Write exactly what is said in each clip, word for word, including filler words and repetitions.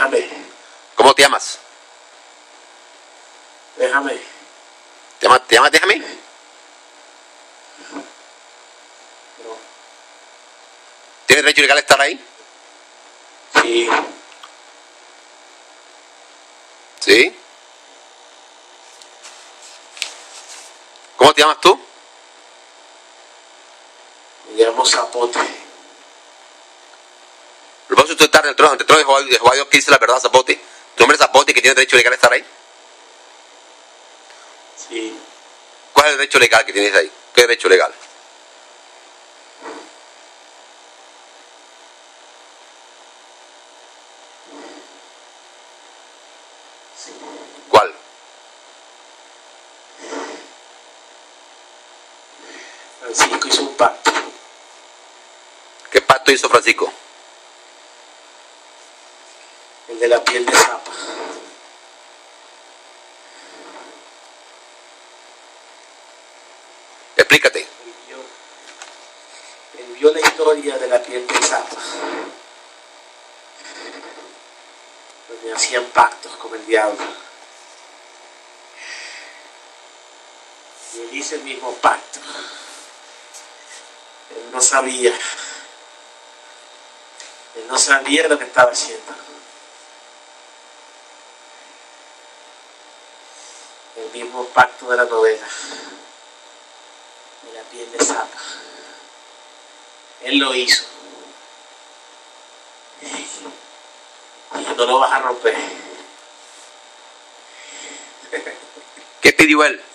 Déjame. ¿Cómo te llamas? Déjame. ¿Te llamas, te llamas déjame? No. ¿Tienes derecho legal a estar ahí? Sí. ¿Sí? ¿Cómo te llamas tú? Me llamo Zapote. Lo vas a estar en el trono, ante el trono de Jehová, de Jehová Dios que dice la verdad, Zapote. ¿Tu nombre es Zapote que tiene derecho legal a estar ahí? Sí. ¿Cuál es el derecho legal que tienes ahí? ¿Qué derecho legal? ¿Cuál? Francisco hizo un pacto. ¿Qué pacto hizo Francisco? El de la piel de zapa. Explícate. Él vio, él vio la historia de la piel de zapa. Donde hacían pactos con el diablo. Y él hizo el mismo pacto. Él no sabía. Él no sabía lo que estaba haciendo. El mismo pacto de la novela. De la piel de zapa. Él lo hizo. Y no lo vas a romper. ¿Qué pidió él?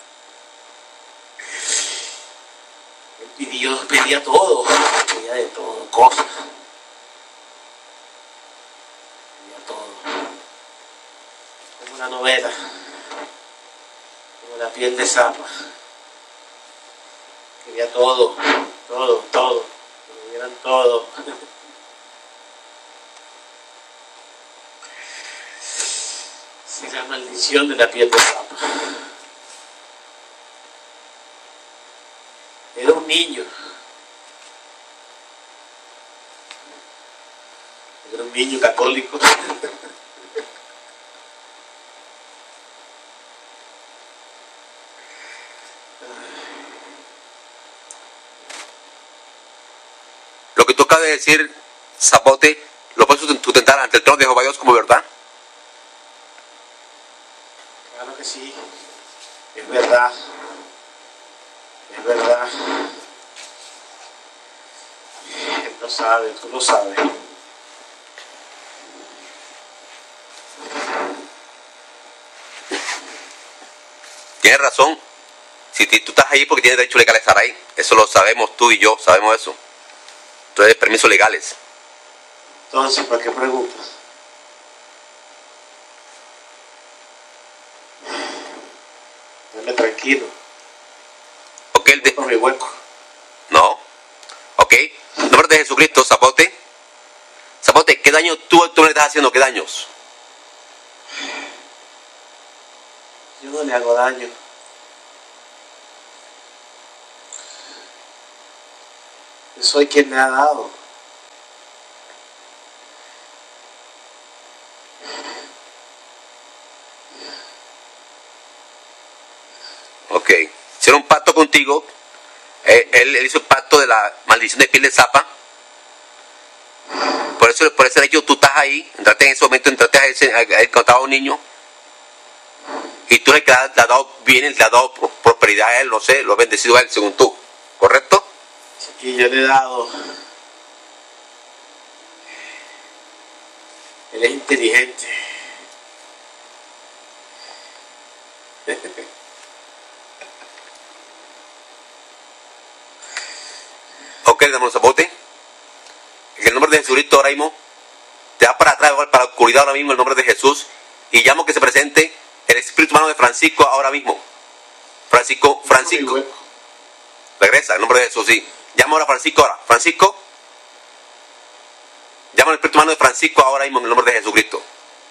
Él pidió, pedía todo. Pedía de todo, cosas. Pedía todo. Como una novela. Como la piel de zapa. Quería todo, todo, todo. Que me dieran todo. Es la maldición de la piel de zapa. Era un niño. Era un niño católico. Lo que tú acabas de decir, Zapote, ¿lo puedes sustentar ante el trono de Jehová Dios como verdad? Claro que sí. Es verdad. Es verdad. Él lo sabe, tú lo sabes. Tienes razón. Si tú estás ahí porque tienes derecho legal a estar ahí. Eso lo sabemos tú y yo, sabemos eso. Entonces, permisos legales. Entonces, ¿para qué preguntas? Dame tranquilo. Ok, el de... Por mi hueco. No. Ok. En nombre de Jesucristo, Zapote. Zapote, ¿qué daño tú, tú le estás haciendo? ¿Qué daños? Yo no le hago daño. Yo soy quien me ha dado. Ok. Hicieron un pacto contigo. Eh, él, él hizo el pacto de la maldición de piel de zapa. Por eso, por ese hecho tú estás ahí. Entraste en ese momento, entraste a ese, a, a, cuando estaba un niño. Y tú le, le has dado bienes, le has dado prosperidad a él, no sé, lo has bendecido a él según tú. ¿Correcto? Y yo le he dado. Él es inteligente. Ok, hermano Zapote. En el nombre de Jesucristo ahora mismo, te da para atrás, para la oscuridad ahora mismo, en el nombre de Jesús. Y llamo que se presente el espíritu humano de Francisco ahora mismo. Francisco, Francisco. Regresa, en el nombre de Jesús, sí. Llamo ahora a Francisco ahora. Francisco. Llamo al espíritu humano de Francisco ahora mismo en el nombre de Jesucristo.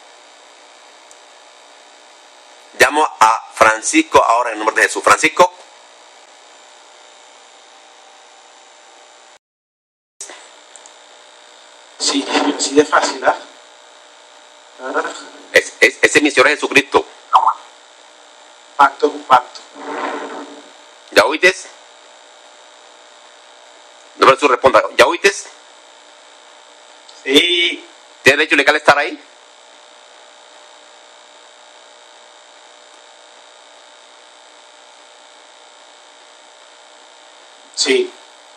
Llamo a Francisco ahora en el nombre de Jesús. Francisco. Sí, así de fácil, ¿ah? ¿eh? Claro. Ese es mi Señor Jesucristo. Pacto es un pacto. ¿Ya oíste? No me Jesús responda. ¿Ya oíste? Sí. ¿Tienes derecho legal a estar ahí? Sí.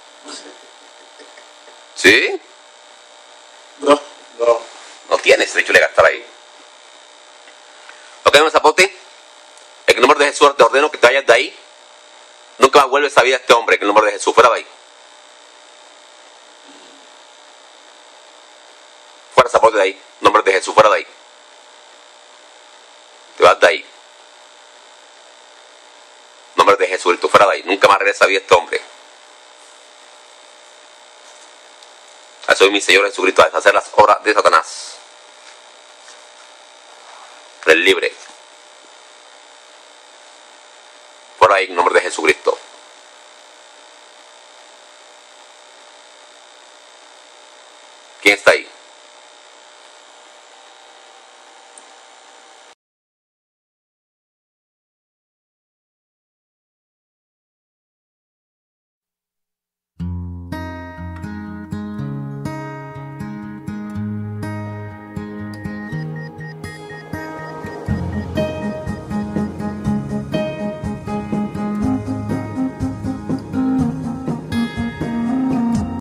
¿Sí? No, no. No tienes derecho legal a estar ahí. ¿Ok, hermano Zapote? En el nombre de Jesús te ordeno que te vayas de ahí. Nunca más vuelves a vida a este hombre. En el nombre de Jesús, fuera de ahí. Fuera, Zapote, de ahí. En el nombre de Jesús, fuera de ahí. Te vas de ahí. En el nombre de Jesús, tú fuera de ahí. Nunca más regresa a vida a este hombre. Soy mi Señor Jesucristo a deshacer las obras de Satanás. Eres libre. Por ahí, en nombre de Jesucristo. ¿Quién está ahí?